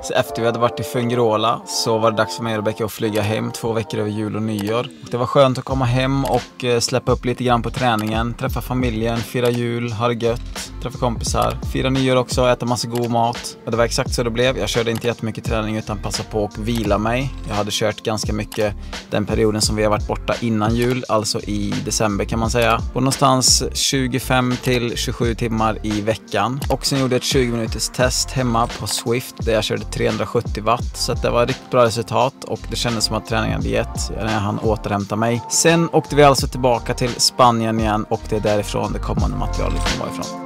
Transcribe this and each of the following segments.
Så efter vi hade varit i Fungirola så var det dags för mig och Rebecca att flyga hem 2 veckor över jul och nyår. Och det var skönt att komma hem och släppa upp lite grann på träningen, träffa familjen, fira jul, ha det gött, träffa kompisar, fira nyår också, äta massa god mat. Och det var exakt så det blev. Jag körde inte jättemycket träning utan passade på att vila mig. Jag hade kört ganska mycket den perioden som vi har varit borta innan jul, alltså i december kan man säga. Och någonstans 25 till 27 timmar i veckan. Och sen gjorde jag ett 20 minuters test hemma på Swift där jag körde 370 watt. Så att det var riktigt bra resultat och det kändes som att träningen hade gett när jag hann återhämta mig. Sen åkte vi alltså tillbaka till Spanien igen och det är därifrån det kommande materialet kommer ifrån.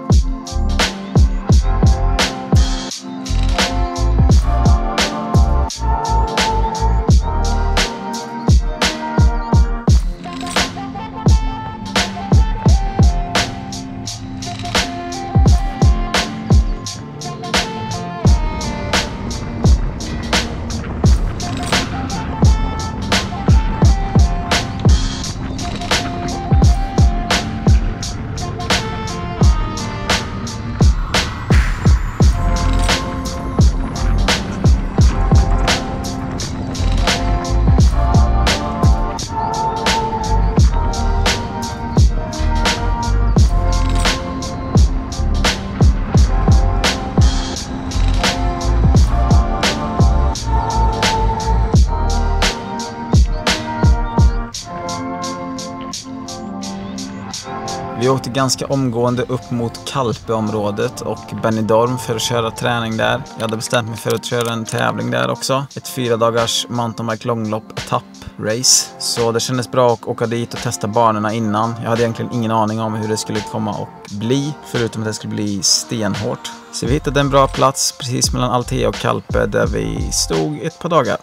Vi åkte ganska omgående upp mot Calpe-området och Benidorm för att köra träning där. Jag hade bestämt mig för att köra en tävling där också. Ett 4 dagars mountainbike långlopp etapp-race. Så det kändes bra att åka dit och testa banorna innan. Jag hade egentligen ingen aning om hur det skulle komma att bli, förutom att det skulle bli stenhårt. Så vi hittade en bra plats precis mellan Altea och Calpe där vi stod ett par dagar.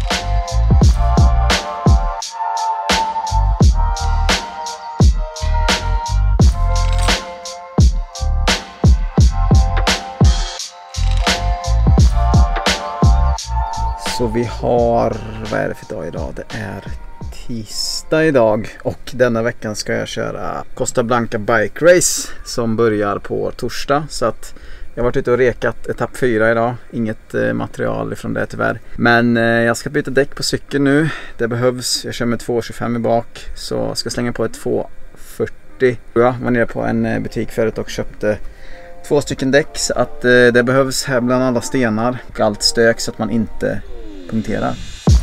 Så vi har, vad är det för dag idag? Det är tisdag idag och denna veckan ska jag köra Costa Blanca Bike Race som börjar på torsdag. Så att jag har varit ute och rekat etapp 4 idag. Inget material ifrån det tyvärr. Men jag ska byta däck på cykeln nu. Det behövs. Jag kör med 2,25 i bak så jag ska slänga på ett 2,40. Jag var nere på en butik förut och köpte 2 stycken däck så att det behövs här bland alla stenar och allt stök så att man inte punkterar.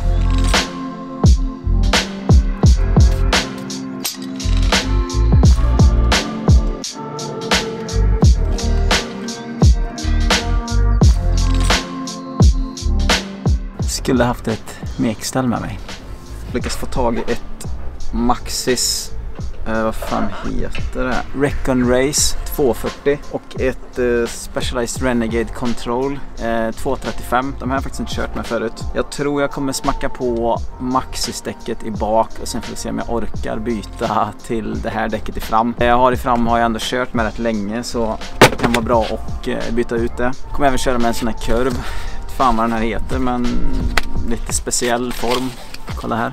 Skulle haft ett mekställ med mig. Lyckas få tag i ett Maxis vad fan heter det? Recon Race 240 och ett Specialized Renegade Control 235. De här har jag faktiskt inte kört med förut. Jag tror jag kommer smacka på Maxis-däcket i bak och sen får vi se om jag orkar byta till det här däcket i fram. Jag har i fram har jag ändå kört med rätt länge så det kan vara bra att byta ut det. Jag kommer även köra med en sån här kurv. Fan vad den här heter men lite speciell form. Kolla här.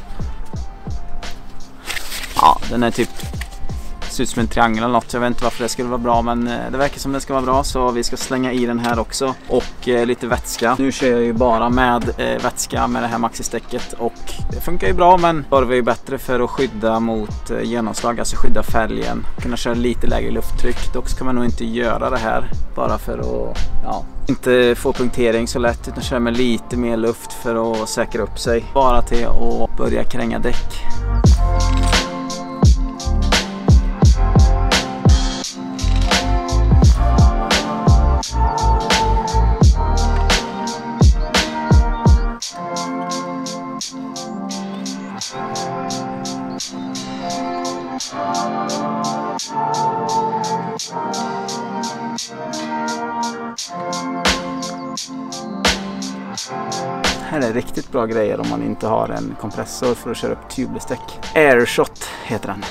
Ja, den är typ ser ut som en triangel eller något. Jag vet inte varför det skulle vara bra men det verkar som det ska vara bra så vi ska slänga i den här också och lite vätska. Nu kör jag ju bara med vätska med det här Maxis-däcket och det funkar ju bra men det var ju bättre för att skydda mot genomslag, alltså skydda fälgen. Kunna köra lite lägre lufttryck. Dock ska man nog inte göra det här bara för att inte få punktering så lätt utan köra med lite mer luft för att säkra upp sig. Bara till att börja kränga däck. Här är riktigt bra grejer om man inte har en kompressor för att köra upp tubeless-däck. Airshot heter den.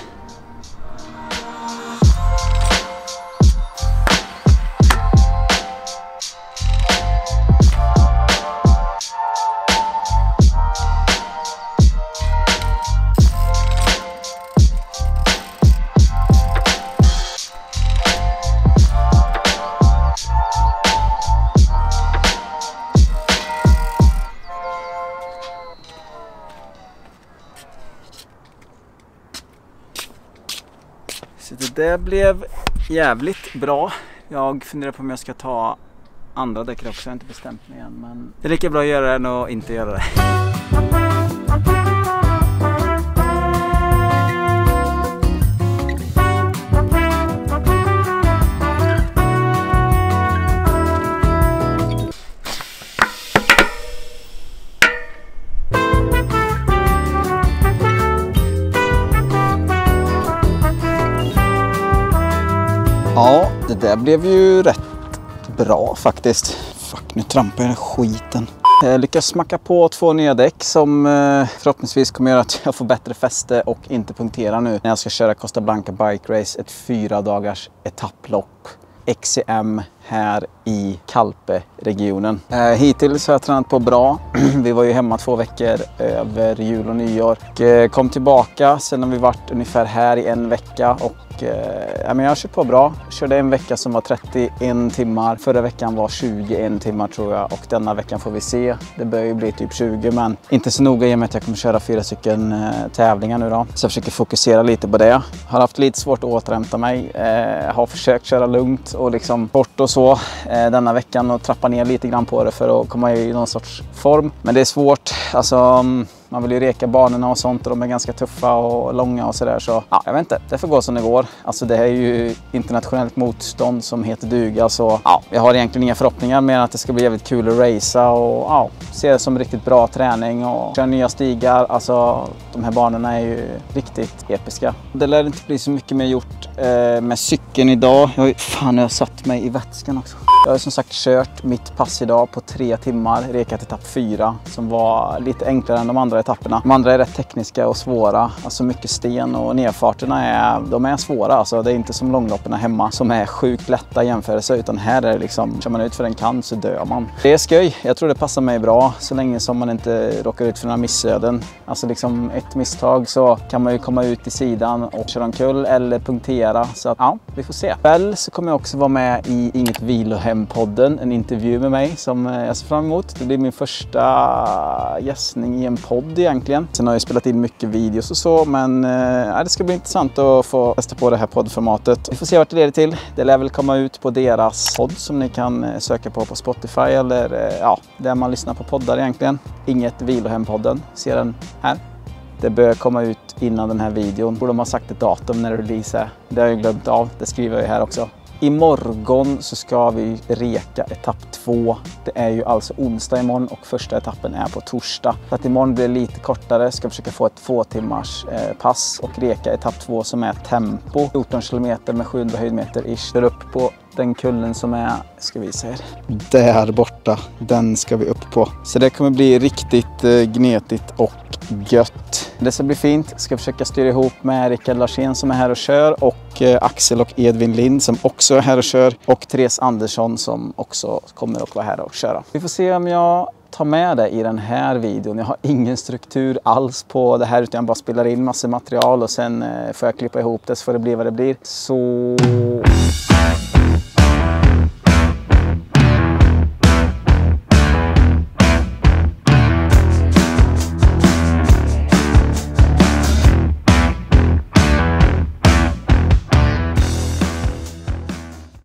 Det blev jävligt bra. Jag funderar på om jag ska ta andra däck också. Jag har inte bestämt mig än, men det är lika bra att göra det än att inte göra det. Ja, det där blev ju rätt bra faktiskt. Fuck, nu trampar jag skiten. Jag lyckas smacka på 2 nya däck som förhoppningsvis kommer göra att jag får bättre fäste och inte punktera nu när jag ska köra Costa Blanca Bike Race, ett 4 dagars etapplopp. XCM här i Calpe-regionen. Hittills har jag tränat på bra. Vi var ju hemma 2 veckor över jul och nyår. Och kom tillbaka, sen har vi varit ungefär här i 1 vecka och men jag har kört på bra. Körde en vecka som var 31 timmar. Förra veckan var 21 timmar tror jag. Och denna veckan får vi se. Det börjar ju bli typ 20, men inte så noga i och med att jag kommer köra 4 stycken tävlingar nu då. Så jag försöker fokusera lite på det. Har haft lite svårt att återhämta mig. Har försökt köra lugnt och liksom bort och så denna veckan och trappa ner lite grann på det för att komma i någon sorts form. Men det är svårt. Alltså, man vill ju reka banorna och sånt och de är ganska tuffa och långa och sådär. Så ja, jag vet inte, det får gå som det går. Alltså det här är ju internationellt motstånd som heter duga. Så ja, jag har egentligen inga förhoppningar mer än att det ska bli jävligt kul att racea och ja, se det som riktigt bra träning och köra nya stigar. Alltså de här banorna är ju riktigt episka. Det lär inte bli så mycket mer gjort med cykeln idag. Fan, jag har satt mig i vätskan också. Jag har som sagt kört mitt pass idag på 3 timmar, rekat etapp 4 som var lite enklare än de andra etapperna. De andra är rätt tekniska och svåra, alltså mycket sten och nedfarterna är svåra. Alltså det är inte som långloppen hemma som är sjukt lätta jämförelser, utan här är det liksom, kör man ut för en kant så dör man. Det är skoj, jag tror det passar mig bra så länge som man inte råkar ut för några missöden. Alltså liksom ett misstag så kan man ju komma ut i sidan och köra en kull eller punktera, så att ja, vi får se. Väl så kommer jag också vara med i Inget Vilohem-podden, en intervju med mig som jag ser fram emot. Det blir min första gästning i en podd egentligen. Sen har jag spelat in mycket videos och så, men det ska bli intressant att få testa på det här poddformatet. Vi får se vart det leder till. Det lär väl komma ut på deras podd som ni kan söka på Spotify eller ja, där man lyssnar på poddar egentligen. Inget Vilohem-podden. Ser den här. Det bör komma ut innan den här videon. Borde de ha sagt ett datum när release är. Det har jag glömt av. Det skriver jag här också. Imorgon så ska vi reka etapp 2. Det är ju alltså onsdag imorgon och första etappen är på torsdag. Så att imorgon blir det lite kortare. Ska försöka få ett 2 timmars pass och reka etapp 2 som är tempo. 14 kilometer med 700 höjdmeter ish. Där upp på den kullen som är, ska vi se här, där borta. Den ska vi upp på. Så det kommer bli riktigt gnetigt och gött. Det ska bli fint. Ska försöka styra ihop med Rickard Larsén som är här och kör och Axel och Edvin Lind som också är här och kör och Therese Andersson som också kommer att vara här och köra. Vi får se om jag tar med det i den här videon. Jag har ingen struktur alls på det här utan jag bara spelar in massa material och sen får jag klippa ihop det så får det bli vad det blir. Så